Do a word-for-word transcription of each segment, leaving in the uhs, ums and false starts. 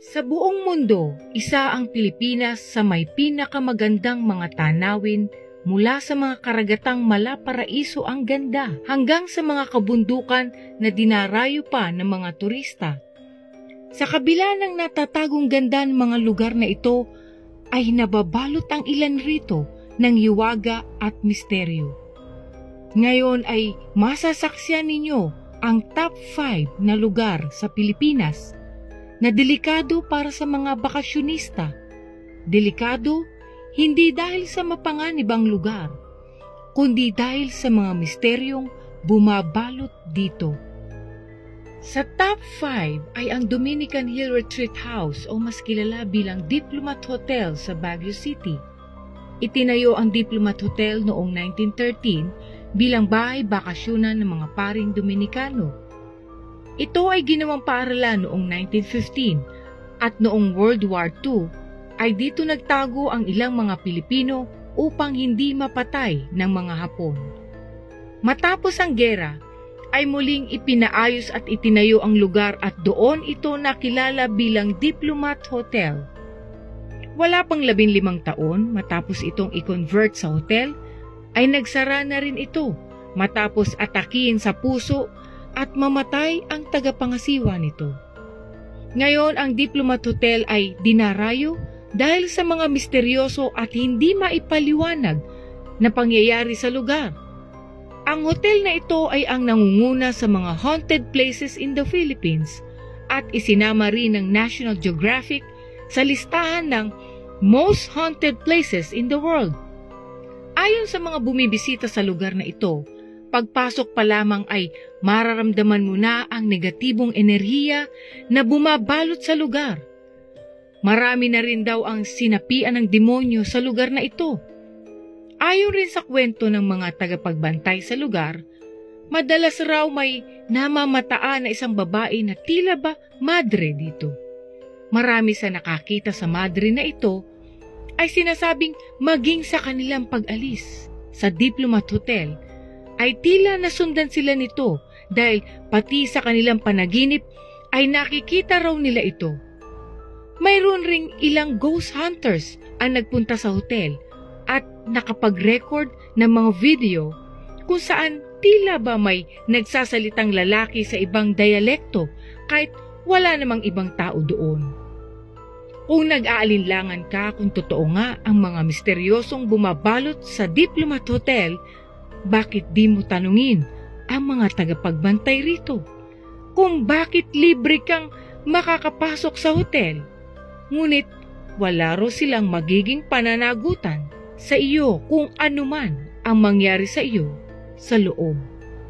Sa buong mundo, isa ang Pilipinas sa may pinakamagandang mga tanawin mula sa mga karagatang Malaparaiso ang ganda hanggang sa mga kabundukan na dinarayo pa ng mga turista. Sa kabila ng natatagong ganda ng mga lugar na ito, ay nababalot ang ilan rito ng hiwaga at misteryo. Ngayon ay masasaksiyan ninyo ang top five na lugar sa Pilipinas na delikado para sa mga bakasyonista. Delikado hindi dahil sa mapanganibang lugar, kundi dahil sa mga misteryong bumabalot dito. Sa top five ay ang Dominican Hill Retreat House o mas kilala bilang Diplomat Hotel sa Baguio City. Itinayo ang Diplomat Hotel noong nineteen thirteen bilang bahay bakasyonan ng mga paring Dominikano. Ito ay ginawang paaralan noong nineteen fifteen at noong World War Two ay dito nagtago ang ilang mga Pilipino upang hindi mapatay ng mga Hapon. Matapos ang gera, ay muling ipinaayos at itinayo ang lugar at doon ito nakilala bilang Diplomat Hotel. Wala pang labing limang taon matapos itong i-convert sa hotel, ay nagsara na rin ito matapos atakihin sa puso at mamatay ang tagapangasiwa nito. Ngayon ang Diplomat Hotel ay dinarayo dahil sa mga misteryoso at hindi maipaliwanag na pangyayari sa lugar. Ang hotel na ito ay ang nangunguna sa mga haunted places in the Philippines at isinama rin ng National Geographic sa listahan ng Most Haunted Places in the World. Ayon sa mga bumibisita sa lugar na ito, pagpasok pa lamang ay mararamdaman mo na ang negatibong enerhiya na bumabalot sa lugar. Marami na rin daw ang sinapian ng demonyo sa lugar na ito. Ayon rin sa kwento ng mga tagapagbantay sa lugar, madalas raw may namamataan na isang babae na tila ba madre dito. Marami sa nakakita sa madre na ito ay sinasabing maging sa kanilang pag-alis sa Diplomat Hotel ay tila nasundan sila nito dahil pati sa kanilang panaginip ay nakikita raw nila ito. Mayroon ring ilang ghost hunters ang nagpunta sa hotel at nakapag-record ng mga video kung saan tila ba may nagsasalitang lalaki sa ibang dialekto kahit wala namang ibang tao doon. Kung nag-aalinlangan ka kung totoo nga ang mga misteryosong bumabalot sa Diplomat Hotel, bakit di mo tanungin ang mga tagapagbantay rito kung bakit libre kang makakapasok sa hotel, ngunit wala raw silang magiging pananagutan sa iyo kung anuman ang mangyari sa iyo sa loob.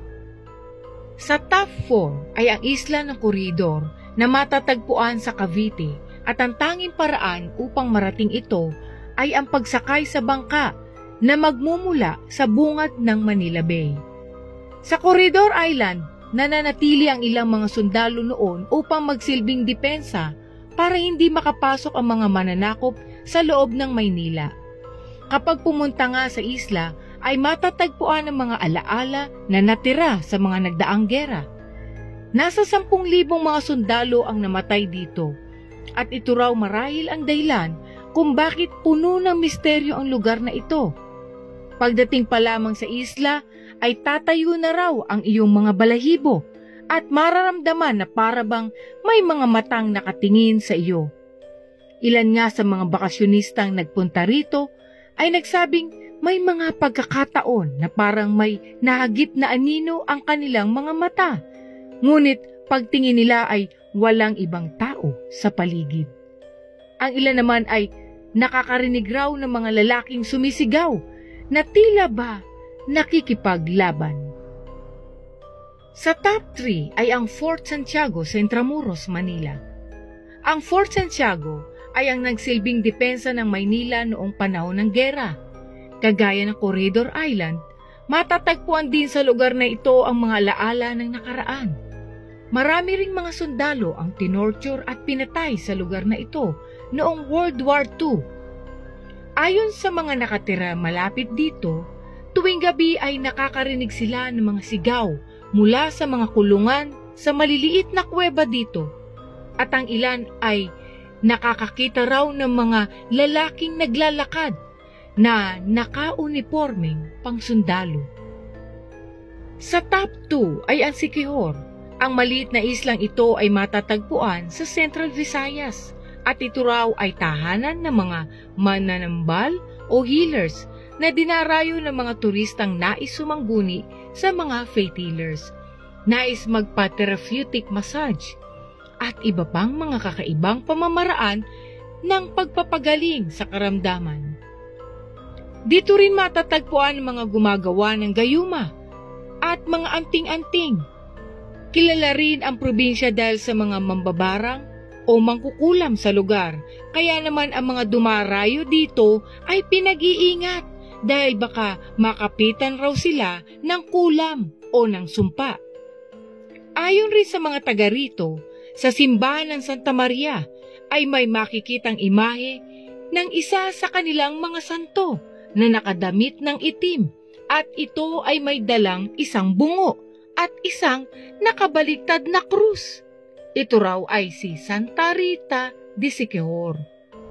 Sa top four ay ang isla ng Corridor na matatagpuan sa Cavite at ang tanging paraan upang marating ito ay ang pagsakay sa bangka na magmumula sa bungad ng Manila Bay. Sa Corridor Island, nananatili ang ilang mga sundalo noon upang magsilbing depensa para hindi makapasok ang mga mananakop sa loob ng Maynila. Kapag pumunta nga sa isla, ay matatagpuan ang mga alaala na natira sa mga nagdaang gera. Nasa sampung libong mga sundalo ang namatay dito, at ito raw marahil ang dahilan kung bakit puno ng misteryo ang lugar na ito. Pagdating pa lamang sa isla, ay tatayo na raw ang iyong mga balahibo at mararamdaman na parabang may mga matang nakatingin sa iyo. Ilan nga sa mga bakasyonistang nagpunta rito ay nagsabing may mga pagkakataon na parang may nahagip na anino ang kanilang mga mata. Ngunit pagtingin nila ay walang ibang tao sa paligid. Ang ilan naman ay nakakarinig raw ng mga lalaking sumisigaw na tila ba nakikipaglaban. Sa top three ay ang Fort Santiago sa Intramuros, Manila. Ang Fort Santiago ay ang nagsilbing depensa ng Maynila noong panahon ng gera. Kagaya ng Corridor Island, matatagpuan din sa lugar na ito ang mga alaala ng nakaraan. Marami ring mga sundalo ang tinorture at pinatay sa lugar na ito noong World War Two. Ayon sa mga nakatira malapit dito, tuwing gabi ay nakakarinig sila ng mga sigaw mula sa mga kulungan sa maliliit na kuweba dito, at ang ilan ay nakakakita raw ng mga lalaking naglalakad na naka-uniformeng pangsundalo. Sa top two ay ang Siquijor. Ang maliit na islang ito ay matatagpuan sa Central Visayas at ito raw ay tahanan ng mga mananambal o healers na dinarayo ng mga turistang nais sumangguni sa mga faith healers, nais magpa-therapeutic massage at iba pang mga kakaibang pamamaraan ng pagpapagaling sa karamdaman. Dito rin matatagpuan ang mga gumagawa ng gayuma at mga anting-anting. Kilala rin ang probinsya dahil sa mga mambabarang o mangkukulam sa lugar, kaya naman ang mga dumarayo dito ay pinag-iingat dahil baka makapitan raw sila ng kulam o ng sumpa. Ayon rin sa mga taga rito, sa simbahan ng Santa Maria ay may makikitang imahe ng isa sa kanilang mga santo na nakadamit ng itim at ito ay may dalang isang bungo at isang nakabaliktad na krus. Ito raw ay si Santa Rita de Siquijor.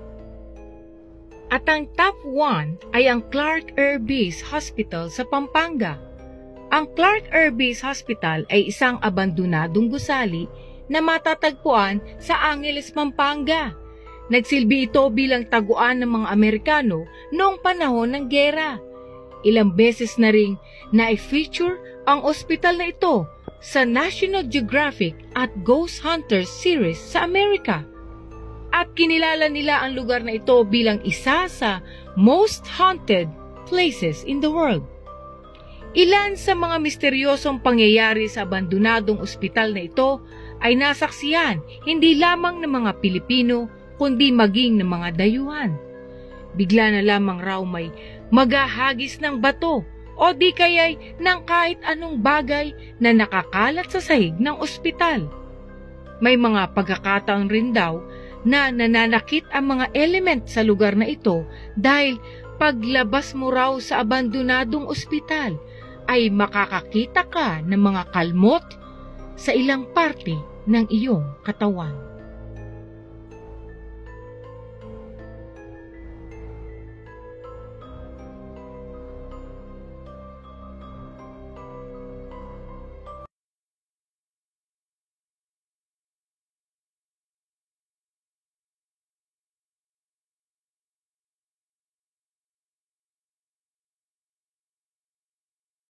At ang top one ay ang Clark Air Base Hospital sa Pampanga. Ang Clark Air Base Hospital ay isang abandonadong gusali na matatagpuan sa Angeles, Pampanga. Nagsilbi ito bilang taguan ng mga Amerikano noong panahon ng giyera. Ilang beses na ring na-feature ang ospital na ito sa National Geographic at Ghost Hunters series sa Amerika. At kinilala nila ang lugar na ito bilang isa sa most haunted places in the world. Ilan sa mga misteryosong pangyayari sa abandonadong ospital na ito ay nasaksihan hindi lamang ng mga Pilipino kundi maging ng mga dayuhan. Bigla na lamang raw may maghahagis ng bato o di kaya'y ng kahit anong bagay na nakakalat sa sahig ng ospital. May mga pagkakataon rin daw na nananakit ang mga element sa lugar na ito dahil paglabas mo raw sa abandonadong ospital ay makakakita ka ng mga kalmot sa ilang parte ng iyong katawan.